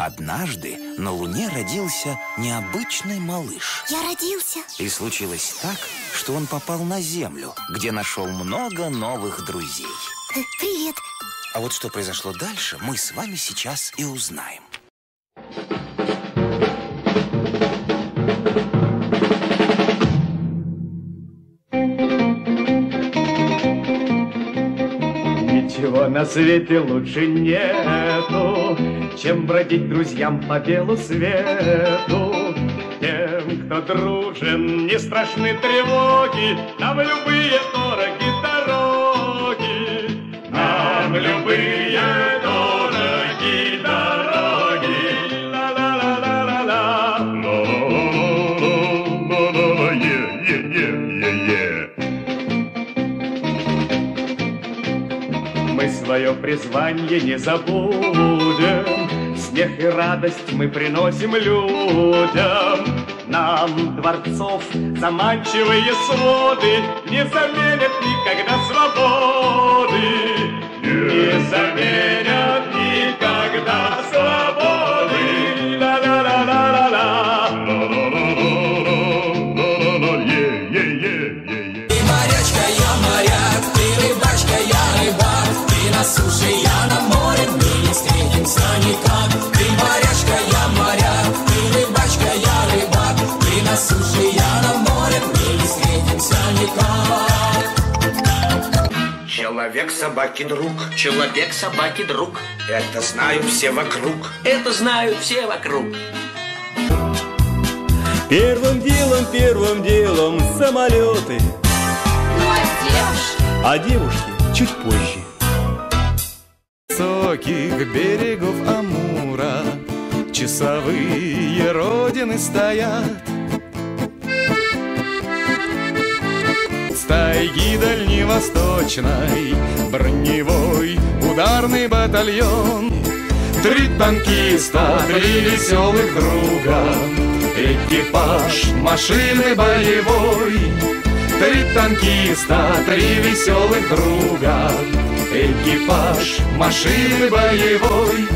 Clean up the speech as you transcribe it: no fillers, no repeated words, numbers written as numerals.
Однажды на Луне родился необычный малыш. Я родился. И случилось так, что он попал на Землю, где нашел много новых друзей. Привет. А вот что произошло дальше, мы с вами сейчас и узнаем. Ничего на свете лучше нету, чем бродить друзьям по белу свету. Тем, кто дружен, не страшны тревоги, нам любые дороги дороги. Нам любые дороги дороги. Ла-ла-ла-ла-ла-ла. Ла-ла-ла-ла-ла-ла. Е-е-е-е-е. Мы свое призвание не забудем, смех и радость мы приносим людям. Нам дворцов заманчивые своды не заменят никогда свободы. Не заменят никогда свободы. Ла-ла-ла-ла-ла-ла. Ла-ла-ла-ла-ла-ла-ла. Е-е-е-е-е. Ты морячка, я моряк, ты рыбачка, я рыбак. Ты на суше, я на море, мы не встретимся никак. Ты морячка, я моряк, ты рыбачка, я рыбак. Ты на суше, я на море, мы не встретимся никак. Человек собаки друг, Человек собаки друг, это знают все вокруг. это знают все вокруг. Первым делом самолеты, Ну а девушки? а девушки чуть позже. Высоких берегов Амура часовые родины стоят. С тайги дальневосточной броневой ударный батальон. 3 танкиста, 3 веселых друга, экипаж машины боевой. 3 танкиста, 3 веселых друга, экипаж машины боевой.